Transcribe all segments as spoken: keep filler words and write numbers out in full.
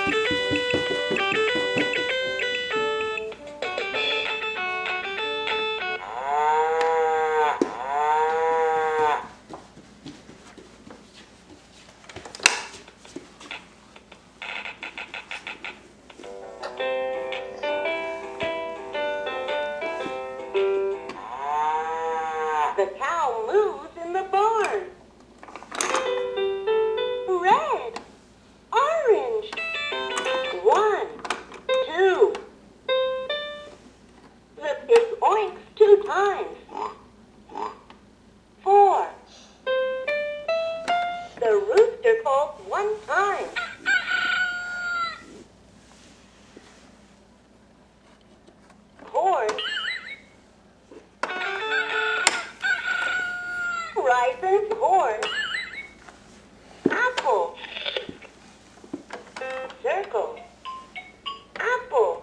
The cow moves in the barn. Red, orange. One, two. The pig oinks two times. Four. The rooster calls one time. Corn. Rice and corn. Apple. Circle. Apple.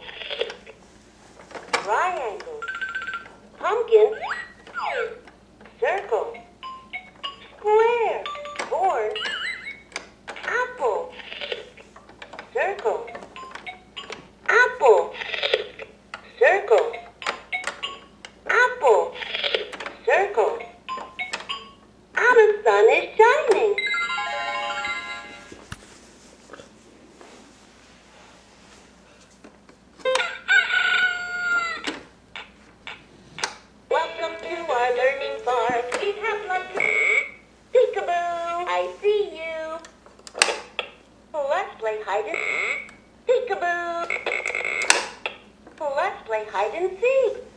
Triangle. Pumpkin. Circle. Square. Corn. Apple. Circle. Apple. Circle. Apple. Circle. Ah, the sun is shining. Welcome to our learning farm. We have lots of peekaboo. I see you. Let's play hide and peekaboo. Let's play hide and seek.